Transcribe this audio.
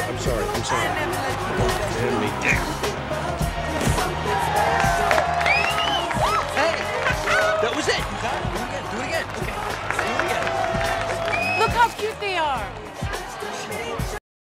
I'm sorry. I never let you go, And me.